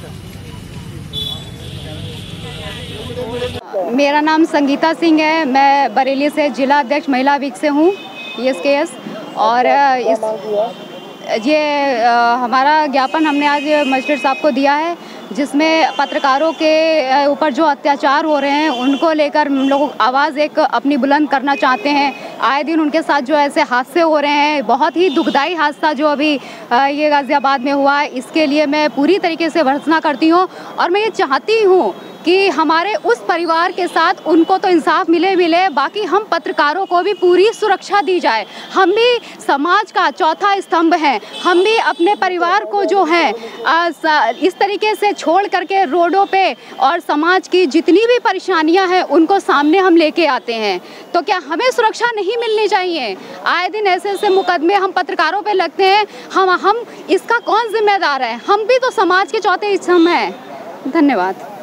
मेरा नाम संगीता सिंह है। मैं बरेली से जिला अध्यक्ष महिला विंग से हूँ, ESKS। और हमारा ज्ञापन हमने आज मजिस्ट्रेट साहब को दिया है, जिसमें पत्रकारों के ऊपर जो अत्याचार हो रहे हैं उनको लेकर हम लोग आवाज़ एक अपनी बुलंद करना चाहते हैं। आए दिन उनके साथ जो ऐसे हादसे हो रहे हैं, बहुत ही दुखदाई हादसा जो अभी ये गाज़ियाबाद में हुआ है, इसके लिए मैं पूरी तरीके से भर्त्सना करती हूँ। और मैं ये चाहती हूँ कि हमारे उस परिवार के साथ उनको तो इंसाफ मिले, बाकी हम पत्रकारों को भी पूरी सुरक्षा दी जाए। हम भी समाज का चौथा स्तंभ हैं। हम भी अपने परिवार को जो है इस तरीके से छोड़ करके रोडों पे और समाज की जितनी भी परेशानियां हैं उनको सामने हम लेके आते हैं। तो क्या हमें सुरक्षा नहीं मिलनी चाहिए? आए दिन ऐसे मुकदमे हम पत्रकारों पे लगते हैं। हम इसका कौन जिम्मेदार है? हम भी तो समाज के चौथे स्तंभ हैं। धन्यवाद।